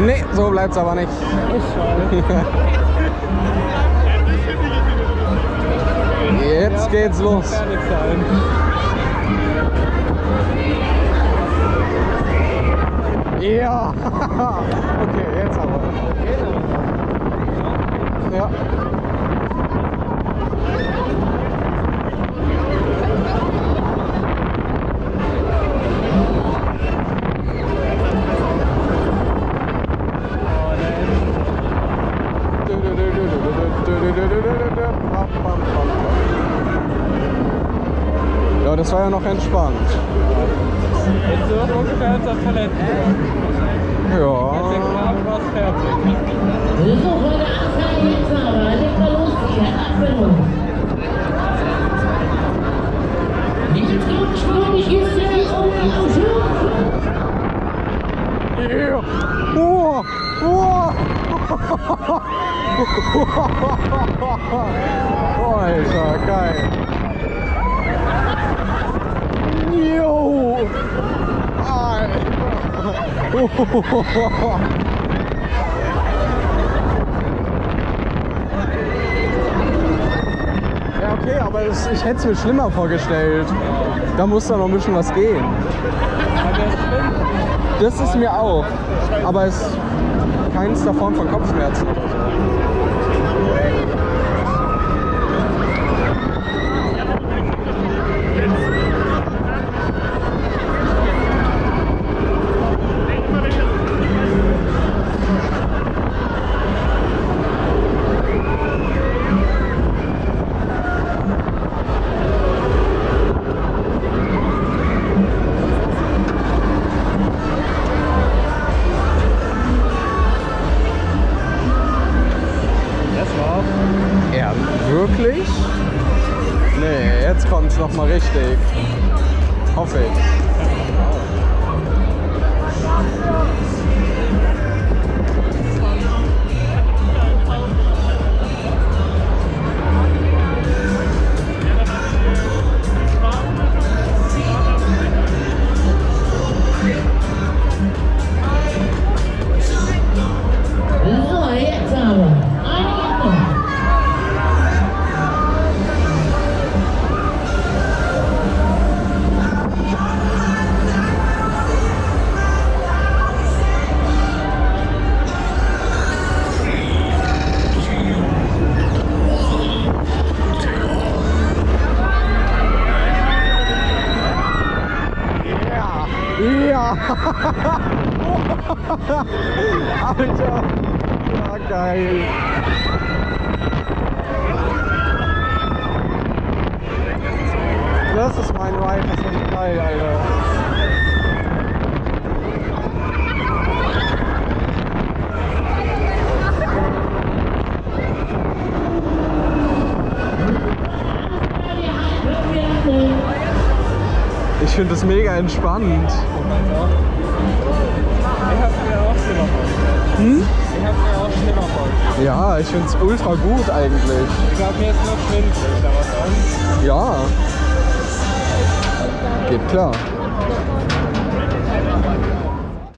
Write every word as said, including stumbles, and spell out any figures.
Nee, so bleibt's aber nicht. Jetzt geht's los. Ja, okay, jetzt aber. Ja. Ja, das war ja noch entspannt. Jetzt so ungefähr unser Talent. Ja. Jetzt ist klar, was fertig. So, Freunde, Anfang jetzt aber. Legt mal los, die Abfindung. Jetzt kommt sportlich ist der Aufschub. Yeah. Oh. Oh. Oh, Alter, geil. Jo. Alter. Ja, okay, aber es, ich hätte es mir schlimmer vorgestellt. Da muss da noch ein bisschen was gehen. Das ist mir auch. Aber es ist keins davon von Kopfschmerzen oder so. Ja, wirklich? Nee, jetzt kommt's noch mal richtig. Hoffe ich. So, jetzt aber. Ja! Alter! Ja, geil! Das ist mein Ride, das ist echt geil, Alter! Ich finde das mega entspannt. Ich hab's mir auch schlimmer vorgestellt. Hm? Ich hab's mir auch schlimmer vorgestellt. Ja, ich finde es ultra gut eigentlich. Ich glaube, mir ist nur schwindelig, aber sonst. Ja. Geht klar.